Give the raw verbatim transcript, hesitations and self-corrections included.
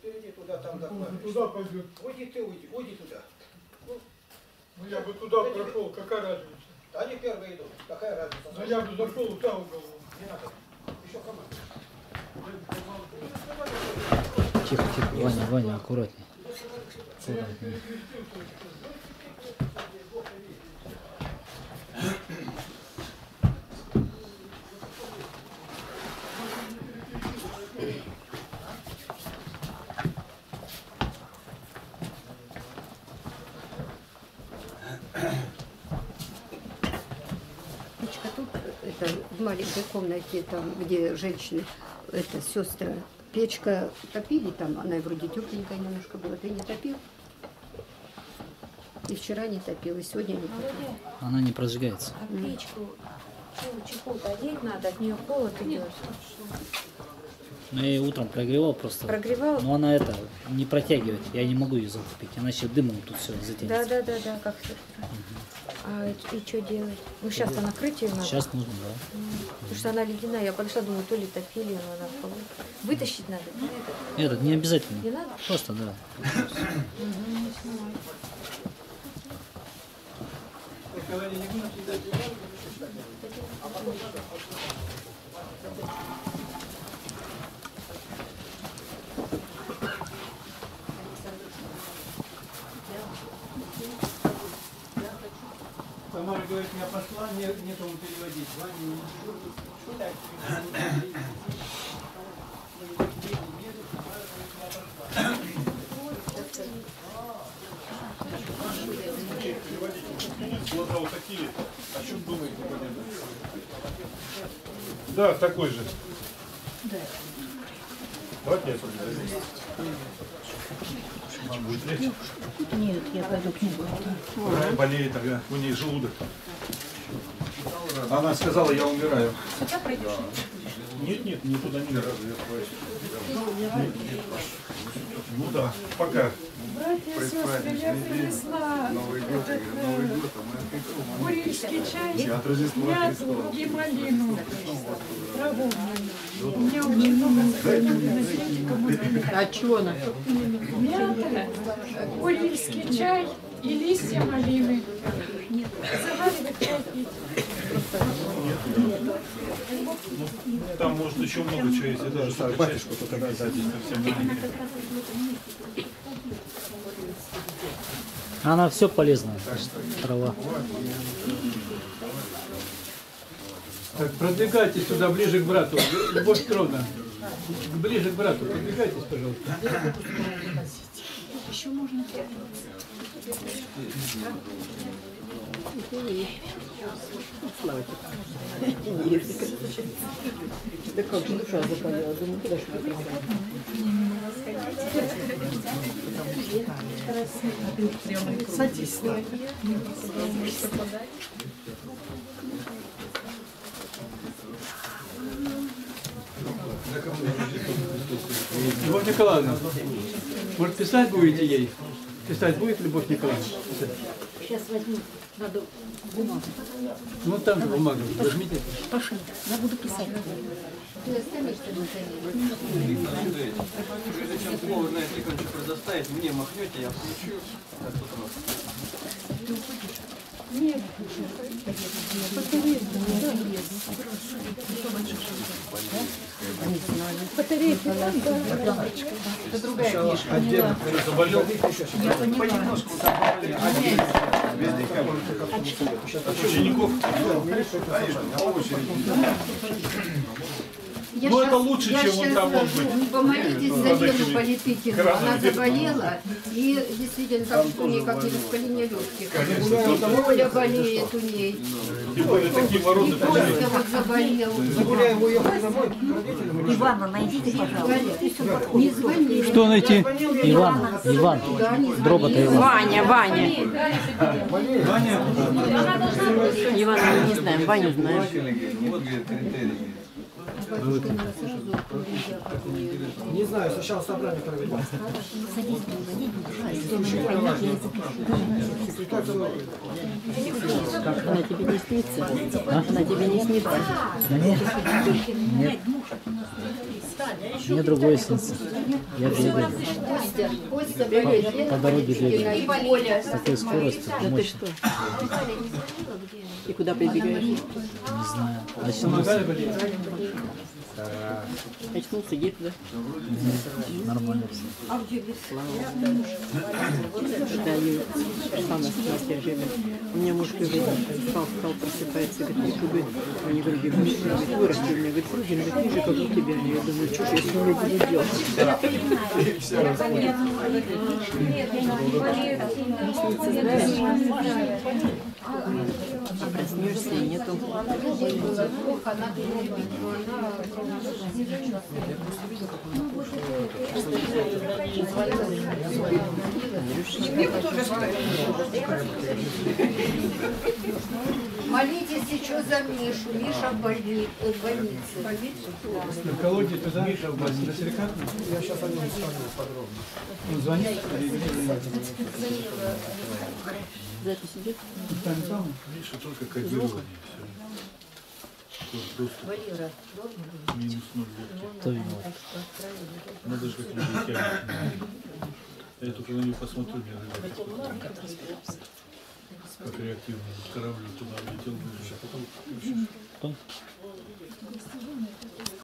Впереди туда, там докладываешь. Туда пойдет. Уйди ты, уйди, уйди туда. Ну, Ну я бы туда прошел, какая разница? они первые идут, какая разница? Но я бы зашел в та угол. Не надо, еще команда. Тихо, тихо, Ваня, Ваня, аккуратней. Аккуратней. Печка тут, это в маленькой комнате, там, где женщины, это сестры, печка топили там, она вроде тепленькая немножко была, ты не топил? И вчера не топил, и сегодня не топил. Она не прожигается. А печку, чехол-то одеть надо, от нее холод идет. Ну, я ее утром прогревал просто. Прогревал? Но она это не протягивает, я не могу ее затопить, иначе дымом тут все затянется. Да, да, да, да, как то. А и, и что делать? Ну сейчас-то накрыть ее надо. Сейчас нужно, да. Потому что она ледяная. Я подошла, думаю, то ли топили, но она холодная. Вытащить надо? Этот не обязательно. Не надо? Просто, да. Тамара говорит, я пошла, не, некому переводить. Ваня не Глаза вот такие. О чем думаете? Да, такой же. Да. Давайте я сразу. Вам будет легче? Нет, я пойду к нему. Рая болеет, ага, у нее желудок. Она сказала, я умираю. Сюда пройдешь? Нет, нет, не туда, не разу. Ну да, пока. Братья и сестры, я принесла Новый год, Новый год, а мы курильский чай, от Рождества мяту и малину. Траву. У меня очень много сохранено на свете, кому надо. А чего она? Мята, курильский чай и листья малины. Заваривать чай пить. Там может еще много чего есть. Я даже батюшку только дать совсем маленький. Она все полезная, трава. Так, продвигайтесь сюда, ближе к брату. Любовь Петровна, ближе к брату, продвигайтесь, пожалуйста. Еще можно. Да как же душа заболела, думаю, куда же вы Садись. Любовь Николаевна, может писать будете ей? Писать будет Любовь Николаевна? Сейчас возьму, надо бумагу. Ну там же бумага, возьмите. Пошли, я буду писать. Ты останешься на Прежде чем слово Игнатия Тихоновича предоставить, мне махнете, я включу. Нет. Батарейки надо. Это другая книжка. Отдельно. Заболел? Я понемножку заболел. Учеников? Я Ну, щас, это лучше, я чем он там скажу, может быть. Не помолитесь за Лену Политыкину. Она заболела, и действительно там что никак не воспаление легких. Оля болеет у ней. Тем более такие морозы. И Костя вот заболел. Загуляем, уехали домой к родителям. Ивана, найдите, пожалуйста. Не звони. Что найти? Иван, Иван, дробота Иван. Ваня, Ваня. Ивана мы не знаем, Ваню знаем. Вот, говорит, критерии. Не знаю, сначала собрание проведем. Она тебе не снится? А? Она тебе не снится? Да нет, нет. Мне другое снится. Я бегаю Костя, Костя, по, по дороге бегаю. Оля. С такой скоростью, мощно. И куда прибегаешь? Не знаю. Помогали Очнулся. болеть? Очнулся, едет туда. Нормально все. Когда они пришла на Настя живет. У меня муж говорит, встал, встал, просыпается, говорит, Миша, говорит, они вроде говорит, вырасти у меня, говорит, Фрузин, говорит, вижу, как у тебя. Я думаю, что ж я с ними буду делать? А проснешься и нету. Молитесь еще за Мишу. Миша в больнице. В больнице. Онкология туда, Миша в больнице. На Силикатную? Я сейчас о нем скажу подробно. Он звонит? Запись идет? Там сам. Миша только кодирование. Все. Просто минус ноль легких. Кто виноват? Надо же как люди тянут. Я только на него посмотрю, мне нравится. Как реактивно корабль туда улетел. А потом Кто?